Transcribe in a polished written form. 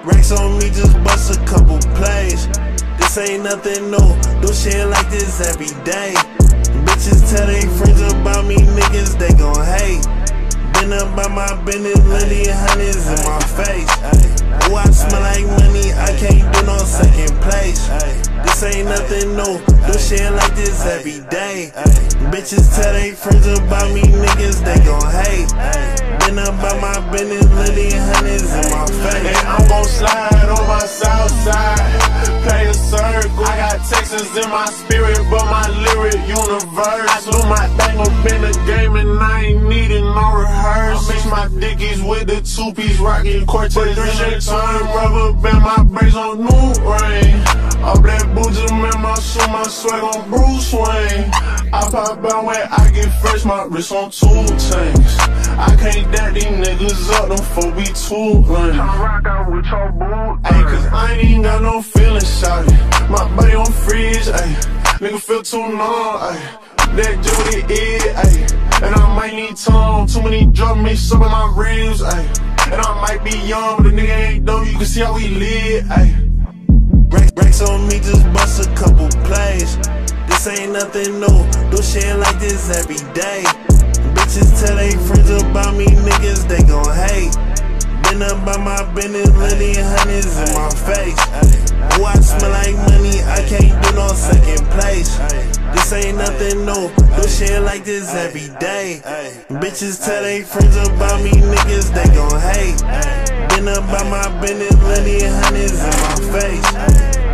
Racks on me, just bust a couple plays. This ain't nothing new, do shit like this every day. Bitches tell they friends about me, niggas, they gon' hate. Been about my business, Lindy hundreds in my face. Ooh, I smell like money, I can't do no second place. This ain't nothing new, do shit like this every day. Bitches tell they friends about me, niggas, they gon' hate. Been about my business, Lindy hundreds in my face. And I'm gon' slide on my south side, play a circle. I got Texas in my spirit, but my lyric universal. I do my thing up in the game and I ain't needing no rehearsal. I mix my dickies with the two-piece rockin' Cortez. 3 turn rubber band, my brakes on new rain. All black boots, man, my shoe, my swag on Bruce Wayne. I pop out when I get fresh, my wrist on 2 chains. I can't dat these niggas up, them folk be too lame. Rock out with your boo, ayy, cause I ain't even got no feelings, shawty. My body on freeze, ayy. Nigga feel too numb, ayy. That Jody is, ayy. And I might need tongue, too many drugs mixed up in my ribs, ayy. And I might be young, but the nigga ain't though, you can see how we live, ayy. Racks on me, just bust a couple plays. This ain't nothing new, do shit like this every day. Bitches tell they friends about me, niggas, they gon' hate. Been about my business, Lindy hundreds in my face. Ooh, I smell like money, I can't do no second place. This ain't nothing new, do shit like this every day. Bitches tell they friends about me, niggas, they gon' hate. Been about my business, Lindy hundreds in my face.